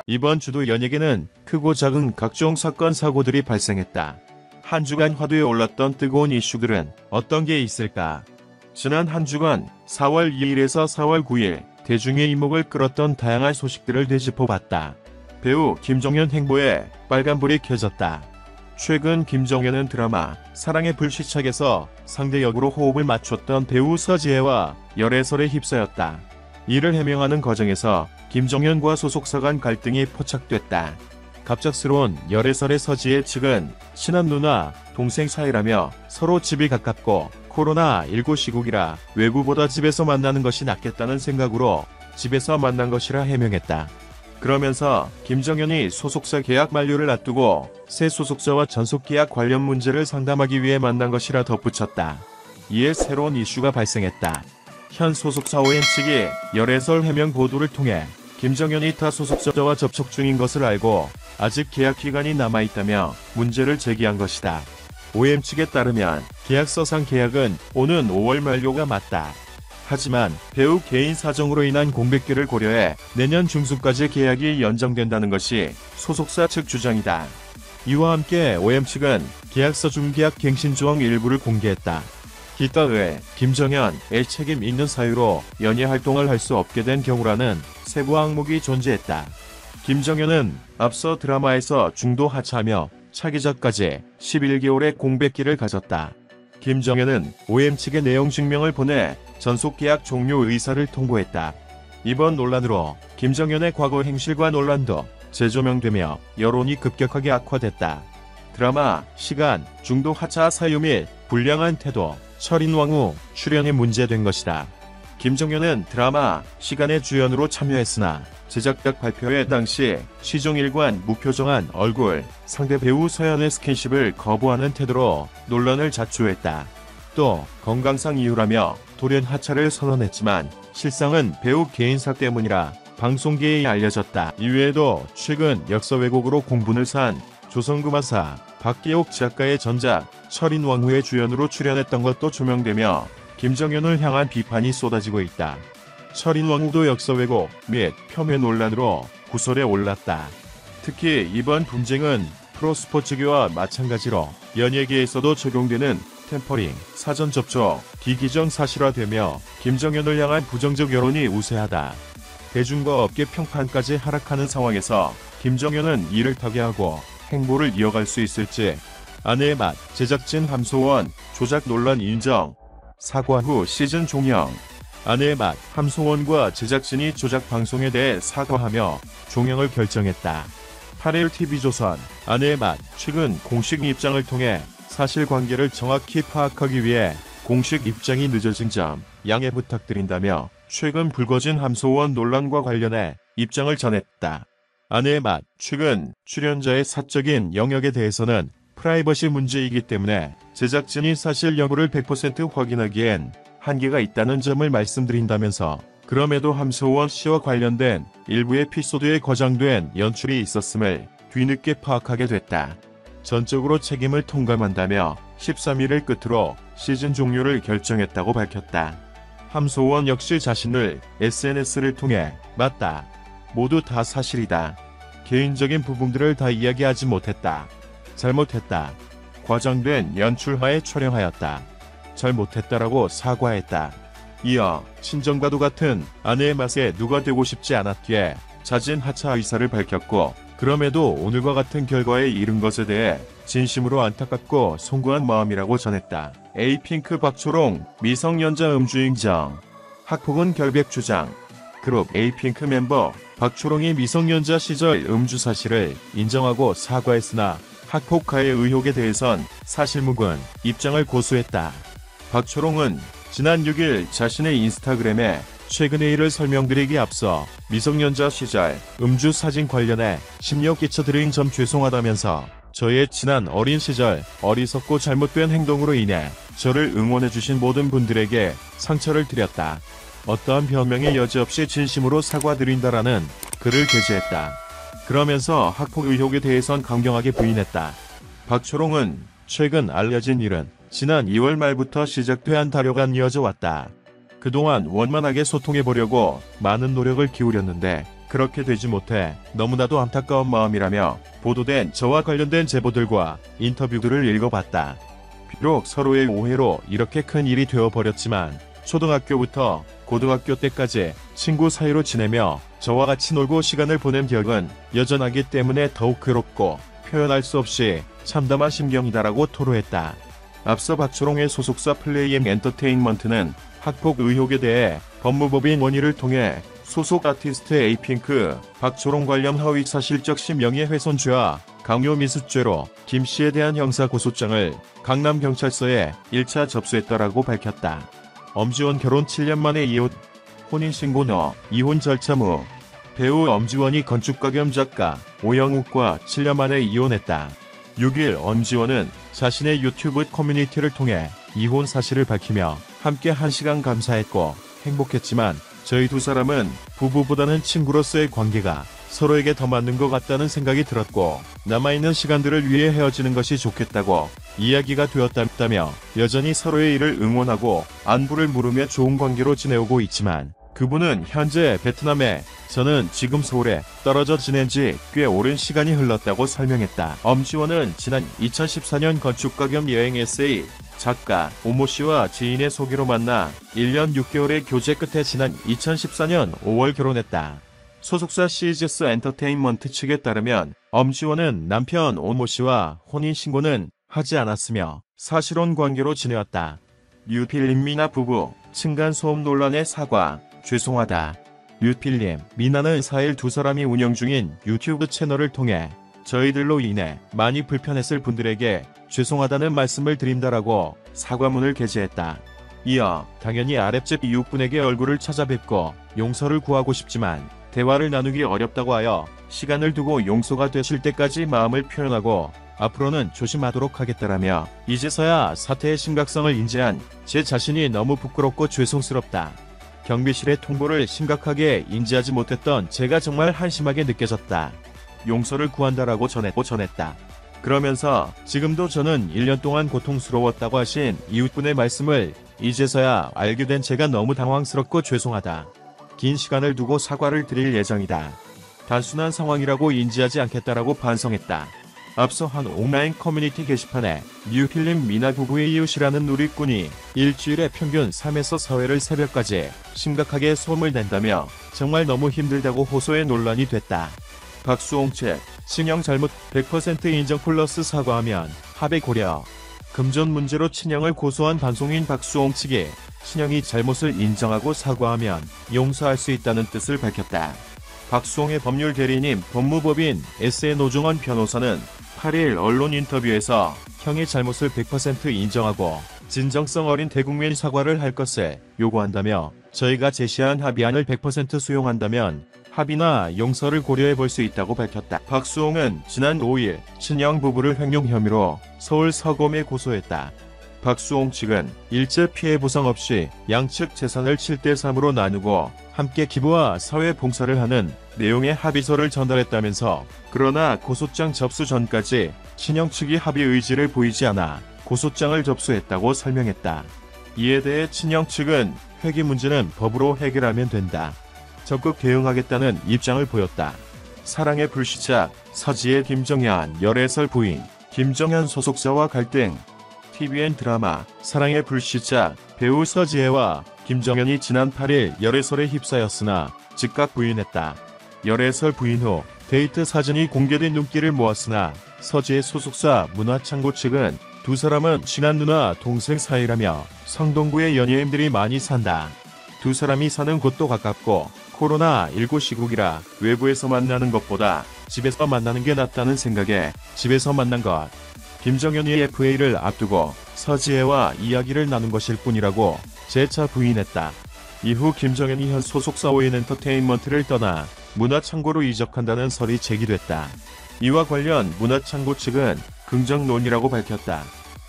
이번 주도 연예계는 크고 작은 각종 사건 사고들이 발생했다. 한 주간 화두에 올랐던 뜨거운 이슈들은 어떤 게 있을까? 지난 한 주간 4월 2일에서 4월 9일 대중의 이목을 끌었던 다양한 소식들을 되짚어봤다. 배우 김정현 행보에 빨간불이 켜졌다. 최근 김정현은 드라마 사랑의 불시착에서 상대 역으로 호흡을 맞췄던 배우 서지혜와 열애설에 휩싸였다. 이를 해명하는 과정에서 김정현과 소속사 간 갈등이 포착됐다. 갑작스러운 열애설의 서지혜 측은 친한 누나, 동생 사이라며 서로 집이 가깝고 코로나19 시국이라 외부보다 집에서 만나는 것이 낫겠다는 생각으로 집에서 만난 것이라 해명했다. 그러면서 김정현이 소속사 계약 만료를 앞두고 새 소속사와 전속 계약 관련 문제를 상담하기 위해 만난 것이라 덧붙였다. 이에 새로운 이슈가 발생했다. 현 소속사 OM 측이 열애설 해명 보도를 통해 김정현이 타 소속사와 접촉 중인 것을 알고 아직 계약 기간이 남아있다며 문제를 제기한 것이다. OM 측에 따르면 계약서상 계약은 오는 5월 만료가 맞다. 하지만 배우 개인 사정으로 인한 공백기를 고려해 내년 중순까지 계약이 연장된다는 것이 소속사 측 주장이다. 이와 함께 OM 측은 계약서 중계약 갱신 조항 일부를 공개했다. 기타 외 김정현의 책임 있는 사유로 연예 활동을 할 수 없게 된 경우라는 세부 항목이 존재했다. 김정현은 앞서 드라마에서 중도 하차하며 차기작까지 11개월의 공백기를 가졌다. 김정현은 OM 측에 내용 증명을 보내 전속계약 종료 의사를 통보했다. 이번 논란으로 김정현의 과거 행실과 논란도 재조명되며 여론이 급격하게 악화됐다. 드라마 시간 중도 하차 사유 및 불량한 태도, 철인왕후 출연이 문제된 것이다. 김정현은 드라마 시간의 주연으로 참여했으나 제작작 발표회 당시 시종일관 무표정한 얼굴, 상대 배우 서연의 스킨십을 거부하는 태도로 논란을 자초했다. 또 건강상 이유라며 돌연 하차를 선언했지만 실상은 배우 개인사 때문이라 방송계에 알려졌다. 이외에도 최근 역사 왜곡으로 공분을 산 조선구마사 박기옥 작가의 전작 철인왕후의 주연으로 출연했던 것도 조명되며 김정현을 향한 비판이 쏟아지고 있다. 철인왕후도 역사 왜곡 및 폄훼 논란으로 구설에 올랐다. 특히 이번 분쟁은 프로스포츠계와 마찬가지로 연예계에서도 적용되는 템퍼링, 사전 접촉, 기기정 사실화되며 김정현을 향한 부정적 여론이 우세하다. 대중과 업계 평판까지 하락하는 상황에서 김정현은 이를 타개하고 행보를 이어갈 수 있을지. 아내의 맛, 제작진 함소원, 조작 논란 인정. 사과 후 시즌 종영. 아내의 맛, 함소원과 제작진이 조작 방송에 대해 사과하며 종영을 결정했다. 8일 TV조선, 아내의 맛, 최근 공식 입장을 통해 사실관계를 정확히 파악하기 위해 공식 입장이 늦어진 점 양해 부탁드린다며 최근 불거진 함소원 논란과 관련해 입장을 전했다. 아내의 맛, 최근 출연자의 사적인 영역에 대해서는 프라이버시 문제이기 때문에 제작진이 사실 여부를 100% 확인하기엔 한계가 있다는 점을 말씀드린다면서 그럼에도 함소원 씨와 관련된 일부 에피소드에 과장된 연출이 있었음을 뒤늦게 파악하게 됐다. 전적으로 책임을 통감한다며 13일을 끝으로 시즌 종료를 결정했다고 밝혔다. 함소원 역시 자신을 SNS를 통해 맞다. 모두 다 사실이다. 개인적인 부분들을 다 이야기하지 못했다. 잘못했다. 과장된 연출하에 촬영하였다. 잘못했다라고 사과했다. 이어 친정과도 같은 아내의 맛에 누가 되고 싶지 않았기에 자진 하차 의사를 밝혔고 그럼에도 오늘과 같은 결과에 이른 것에 대해 진심으로 안타깝고 송구한 마음이라고 전했다. 에이핑크 박초롱 미성년자 음주 인정. 학폭은 결백 주장. 그룹 에이핑크 멤버 박초롱이 미성년자 시절 음주 사실을 인정하고 사과했으나 학폭 가해 의혹에 대해선 사실무근 입장을 고수했다. 박초롱은 지난 6일 자신의 인스타그램에 최근의 일을 설명드리기 앞서 미성년자 시절 음주 사진 관련해 심려 끼쳐드린 점 죄송하다면서 저의 지난 어린 시절 어리석고 잘못된 행동으로 인해 저를 응원해주신 모든 분들에게 상처를 드렸다. 어떠한 변명의 여지 없이 진심으로 사과드린다라는 글을 게재했다. 그러면서 학폭 의혹에 대해선 강경하게 부인했다. 박초롱은 최근 알려진 일은 지난 2월 말부터 시작된 다료간 이어져 왔다. 그동안 원만하게 소통해보려고 많은 노력을 기울였는데 그렇게 되지 못해 너무나도 안타까운 마음이라며 보도된 저와 관련된 제보들과 인터뷰들을 읽어봤다. 비록 서로의 오해로 이렇게 큰 일이 되어버렸지만 초등학교부터 고등학교 때까지 친구 사이로 지내며 저와 같이 놀고 시간을 보낸 기억은 여전하기 때문에 더욱 괴롭고 표현할 수 없이 참담한 심경이다라고 토로했다. 앞서 박초롱의 소속사 플레이엠 엔터테인먼트는 학폭 의혹에 대해 법무법인 원의를 통해 소속 아티스트 에이핑크 박초롱 관련 허위사실적 명예훼손죄와 강요미수죄로 김씨에 대한 형사고소장을 강남경찰서에 1차 접수했다라고 밝혔다. 엄지원 결혼 7년 만에 이혼, 혼인신고 너, 이혼 절차 무. 배우 엄지원이 건축가 겸 작가 오영욱과 7년 만에 이혼했다. 6일 엄지원은 자신의 유튜브 커뮤니티를 통해 이혼 사실을 밝히며 함께 1시간 감사했고 행복했지만 저희 두 사람은 부부보다는 친구로서의 관계가 서로에게 더 맞는 것 같다는 생각이 들었고 남아있는 시간들을 위해 헤어지는 것이 좋겠다고 이야기가 되었다며 여전히 서로의 일을 응원하고 안부를 물으며 좋은 관계로 지내오고 있지만 그분은 현재 베트남에, 저는 지금 서울에 떨어져 지낸 지 꽤 오랜 시간이 흘렀다고 설명했다. 엄지원은 지난 2014년 건축가 겸 여행 에세이 작가 오모 씨와 지인의 소개로 만나 1년 6개월의 교제 끝에 지난 2014년 5월 결혼했다. 소속사 CGS 엔터테인먼트 측에 따르면 엄지원은 남편 오모 씨와 혼인신고는 하지 않았으며 사실혼 관계로 지내왔다. 류필림 미나 부부 층간소음 논란의 사과 죄송하다. 류필림, 미나는 4일 두 사람이 운영 중인 유튜브 채널을 통해 저희들로 인해 많이 불편했을 분들에게 죄송하다는 말씀을 드린다라고 사과문을 게재했다. 이어 당연히 아랫집 이웃분에게 얼굴을 찾아뵙고 용서를 구하고 싶지만 대화를 나누기 어렵다고 하여 시간을 두고 용서가 되실 때까지 마음을 표현하고 앞으로는 조심하도록 하겠다라며 이제서야 사태의 심각성을 인지한 제 자신이 너무 부끄럽고 죄송스럽다. 경비실의 통보를 심각하게 인지하지 못했던 제가 정말 한심하게 느껴졌다. 용서를 구한다라고 전했다. 그러면서 지금도 저는 1년 동안 고통스러웠다고 하신 이웃분의 말씀을 이제서야 알게 된 제가 너무 당황스럽고 죄송하다. 긴 시간을 두고 사과를 드릴 예정이다. 단순한 상황이라고 인지하지 않겠다라고 반성했다. 앞서 한 온라인 커뮤니티 게시판에 류필림 미나 부부의 이웃이라는 누리꾼이 일주일에 평균 3에서 4회를 새벽까지 심각하게 소음을 낸다며 정말 너무 힘들다고 호소해 논란이 됐다. 박수홍 측, 친형 잘못 100% 인정 플러스 사과하면 합의 고려. 금전 문제로 친형을 고소한 방송인 박수홍 측이 친형이 잘못을 인정하고 사과하면 용서할 수 있다는 뜻을 밝혔다. 박수홍의 법률 대리인 법무법인 SN 노종원 변호사는 8일 언론 인터뷰에서 형의 잘못을 100% 인정하고 진정성 어린 대국민 사과를 할 것을 요구한다며 저희가 제시한 합의안을 100% 수용한다면 합의나 용서를 고려해 볼 수 있다고 밝혔다. 박수홍은 지난 5일 친형 부부를 횡령 혐의로 서울 서검에 고소했다. 박수홍 측은 일제 피해 보상 없이 양측 재산을 7대3으로 나누고 함께 기부와 사회 봉사를 하는 내용의 합의서를 전달했다면서 그러나 고소장 접수 전까지 친형 측이 합의 의지를 보이지 않아 고소장을 접수했다고 설명했다. 이에 대해 친형 측은 회계 문제는 법으로 해결하면 된다. 적극 대응하겠다는 입장을 보였다. 사랑의 불시착, 서지의 김정현 열애설 부인, 김정현 소속사와 갈등. TVN 드라마 사랑의 불시착 배우 서지혜와 김정현이 지난 8일 열애설에 휩싸였으나 즉각 부인했다. 열애설 부인 후 데이트 사진이 공개된 눈길을 모았으나 서지혜 소속사 문화창고 측은 두 사람은 친한 누나 동생 사이라며 성동구에 연예인들이 많이 산다. 두 사람이 사는 곳도 가깝고 코로나19 시국이라 외부에서 만나는 것보다 집에서 만나는 게 낫다는 생각에 집에서 만난 것. 김정현이 FA를 앞두고 서지혜와 이야기를 나눈 것일 뿐이라고 재차 부인했다. 이후 김정현이 현 소속사 ON 엔터테인먼트를 떠나 문화창고로 이적한다는 설이 제기됐다. 이와 관련 문화창고 측은 긍정론이라고 밝혔다.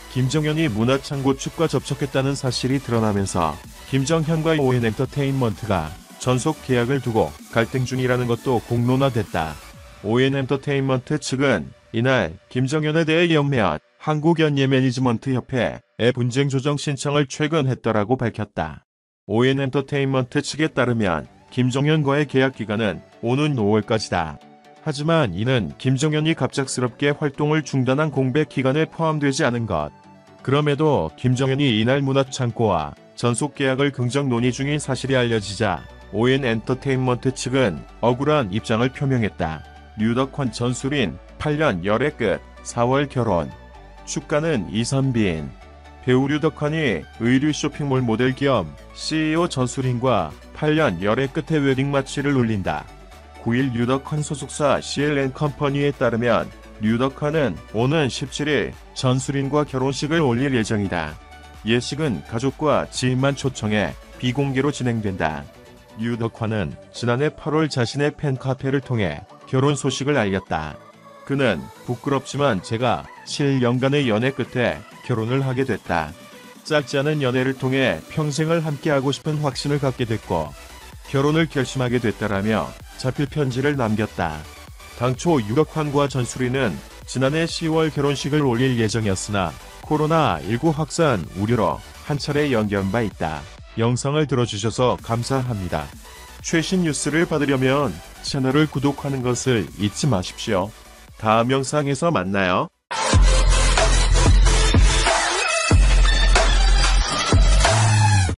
김정현이 문화창고 측과 접촉했다는 사실이 드러나면서 김정현과 ON 엔터테인먼트가 전속 계약을 두고 갈등 중이라는 것도 공론화됐다. ON 엔터테인먼트 측은 이날 김정현에 대해 영매한 한국연예매니지먼트협회에 분쟁 조정 신청을 최근 했더라고 밝혔다. ON 엔터테인먼트 측에 따르면 김정현과의 계약 기간은 오는 5월까지다. 하지만 이는 김정현이 갑작스럽게 활동을 중단한 공백 기간에 포함되지 않은 것. 그럼에도 김정현이 이날 문화창고와 전속 계약을 긍정 논의 중인 사실이 알려지자 ON 엔터테인먼트 측은 억울한 입장을 표명했다. 류덕환 전수린 8년 열애 끝 4월 결혼. 축가는 이선빈. 배우 류덕환이 의류 쇼핑몰 모델 겸 CEO 전수린과 8년 열애 끝에 웨딩 마치를 올린다. 9일 류덕환 소속사 CLN 컴퍼니에 따르면 류덕환은 오는 17일 전수린과 결혼식을 올릴 예정이다. 예식은 가족과 지인만 초청해 비공개로 진행된다. 류덕환은 지난해 8월 자신의 팬카페를 통해 결혼 소식을 알렸다. 그는 부끄럽지만 제가 7년간의 연애 끝에 결혼을 하게 됐다. 짧지 않은 연애를 통해 평생을 함께하고 싶은 확신을 갖게 됐고 결혼을 결심하게 됐다라며 자필 편지를 남겼다. 당초 류덕환과 전수리는 지난해 10월 결혼식을 올릴 예정이었으나 코로나19 확산 우려로 한 차례 연기한 바 있다. 영상을 들어주셔서 감사합니다. 최신 뉴스를 받으려면 채널을 구독하는 것을 잊지 마십시오. 다음 영상에서 만나요.